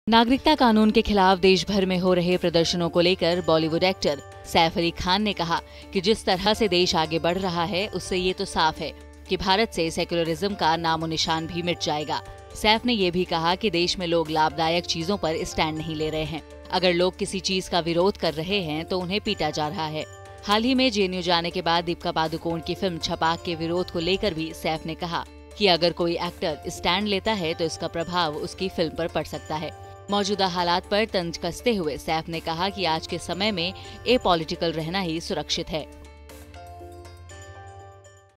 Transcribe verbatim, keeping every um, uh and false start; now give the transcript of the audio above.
नागरिकता कानून के खिलाफ देश भर में हो रहे प्रदर्शनों को लेकर बॉलीवुड एक्टर सैफ अली खान ने कहा कि जिस तरह से देश आगे बढ़ रहा है उससे ये तो साफ है कि भारत से सेक्युलरिज्म का नामो निशान भी मिट जाएगा। सैफ ने ये भी कहा कि देश में लोग लाभदायक चीजों पर स्टैंड नहीं ले रहे हैं। अगर लोग किसी चीज का विरोध कर रहे हैं तो उन्हें पीटा जा रहा है। हाल ही में जेएनयू जाने के बाद दीपिका पादुकोण की फिल्म छपाक के विरोध को लेकर भी सैफ ने कहा कि अगर कोई एक्टर स्टैंड लेता है तो इसका प्रभाव उसकी फिल्म पर पड़ सकता है। मौजूदा हालात पर तंज कसते हुए सैफ ने कहा कि आज के समय में एपॉलिटिकल रहना ही सुरक्षित है।